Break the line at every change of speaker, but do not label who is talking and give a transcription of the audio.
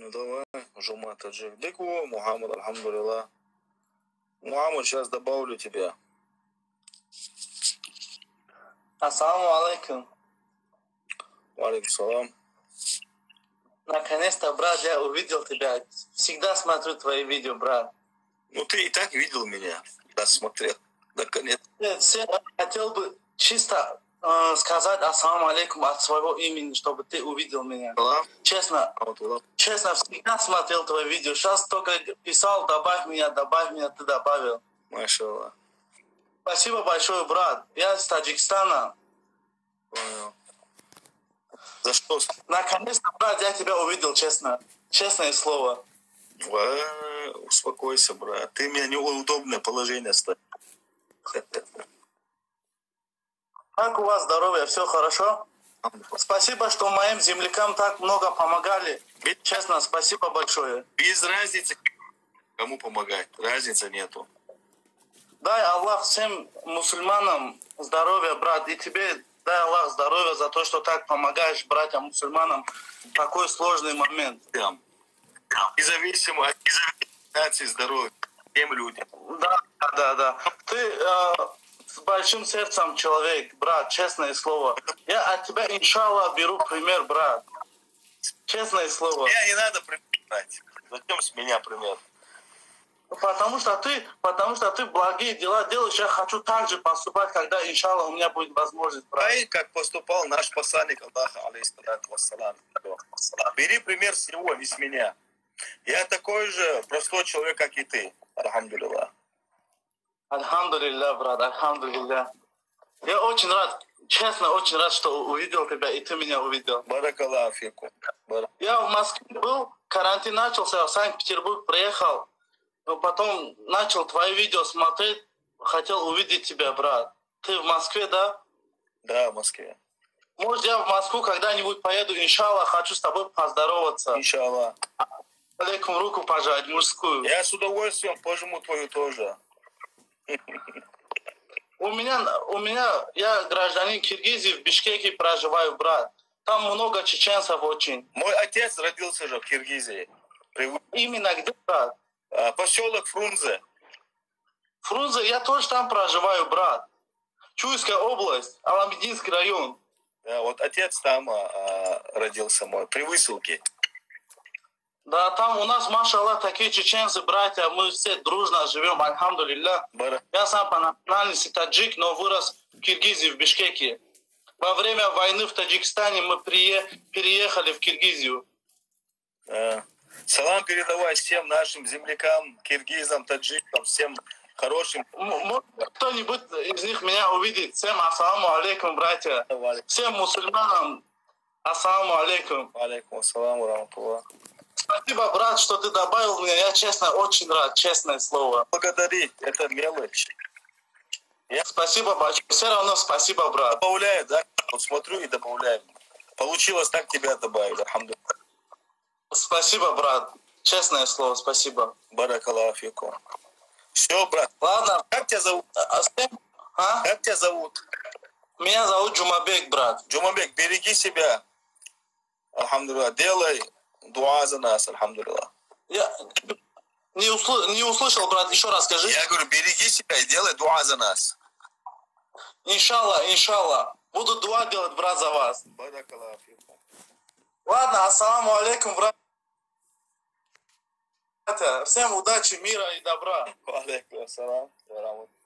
Ну давай, Жума Таджик. Дыку, Мухаммад, альхамдулилlah. Мухаммад, сейчас добавлю тебя.
Ассаламу алейкум.
Валейкум салам.
Наконец-то, брат, я увидел тебя. Всегда смотрю твои видео, брат.
Ну ты и так видел меня. Да, смотрел. Наконец.
Нет, хотел бы чисто сказать ассаламу алейкум от своего имени, чтобы ты увидел меня. Честно, всегда смотрел твои видео. Сейчас только писал, добавь меня, ты добавил.
Машаллах.
Спасибо большое, брат. Я из Таджикистана.
Понял. За что?
Наконец-то, брат, я тебя увидел, честно. Честное слово.
Успокойся, брат. Ты меня неудобное положение ставишь.
Как у вас здоровье? Все хорошо? Спасибо, что моим землякам так много помогали. Честно, спасибо большое.
Без разницы, кому помогать. Разницы нету.
Дай Аллах всем мусульманам здоровья, брат. И тебе дай Аллах здоровья за то, что так помогаешь братьям-мусульманам в такой сложный момент.
Независимо от нации здоровья. Всем людям.
Да. Ты с большим сердцем человек, брат, честное слово. Я от тебя, иншаллах, беру пример, брат. Честное слово.
Меня не надо примерять. Зачем с меня пример?
Потому что ты благие дела делаешь, я хочу так же поступать, когда, иншаллах, у меня будет возможность, брат.
А как поступал наш посланник Аллаха, алейхиссалату вассалам. Бери пример с него, не с меня. Я такой же простой человек, как и ты. Альхамдулилlah.
Альхамдулилля, брат, альхамдулилля. Я очень рад, честно, очень рад, что увидел тебя, и ты меня увидел.
Баракаллаху фикум.
Я в Москве был, карантин начался, в Санкт-Петербург приехал, но потом начал твои видео смотреть, хотел увидеть тебя, брат. Ты в Москве, да?
Да, в Москве.
Может, я в Москву когда-нибудь поеду, иншаллах, хочу с тобой поздороваться.
Иншаллах.
Алейкум, руку пожать, мужскую.
Я с удовольствием пожму твою тоже.
Я гражданин Киргизии, в Бишкеке проживаю, брат. Там много чеченцев очень.
Мой отец родился же в Киргизии.
Именно где, брат?
Поселок Фрунзе.
Фрунзе, я тоже там проживаю, брат. Чуйская область, Аламединский район.
Да, вот отец там родился мой, при Выселке.
Да, там у нас, машаллах, такие чеченцы, братья, мы все дружно живем, альхамдулилля. Я сам по национальности таджик, но вырос в Киргизии, в Бишкеке. Во время войны в Таджикистане мы переехали в Киргизию.
Салам передавай всем нашим землякам, киргизам, таджикам, всем хорошим.
Может, кто-нибудь из них меня увидит. Всем ассаламу алейкум, братья. Всем мусульманам ассаламу алейкум.
Алейкум ассаламу рахматуллах.
Спасибо, брат, что ты добавил меня. Я, честно, очень рад, честное слово.
Благодари, это мелочь.
Спасибо большое. Все равно спасибо, брат.
Добавляю, да? Вот смотрю и добавляю. Получилось так, тебя добавили. Альхамдулилlah.
Спасибо, брат. Честное слово, спасибо.
Баракаллаху фикум. Все, брат.
Ладно.
Как тебя зовут? Как тебя зовут?
Меня зовут Джумабек, брат.
Джумабек, береги себя. Альхамдулилlah. Делай дуа за нас, альхамдулилlah.
Я не услышал, брат, еще раз скажи.
Я говорю, береги себя и делай дуа за нас.
Иншаллах. Буду дуа делать, брат, за вас.
Баракаллаху фикум.
Ладно, ассаламу алейкум, брат. Всем удачи, мира и добра.
Алейкум ассалам.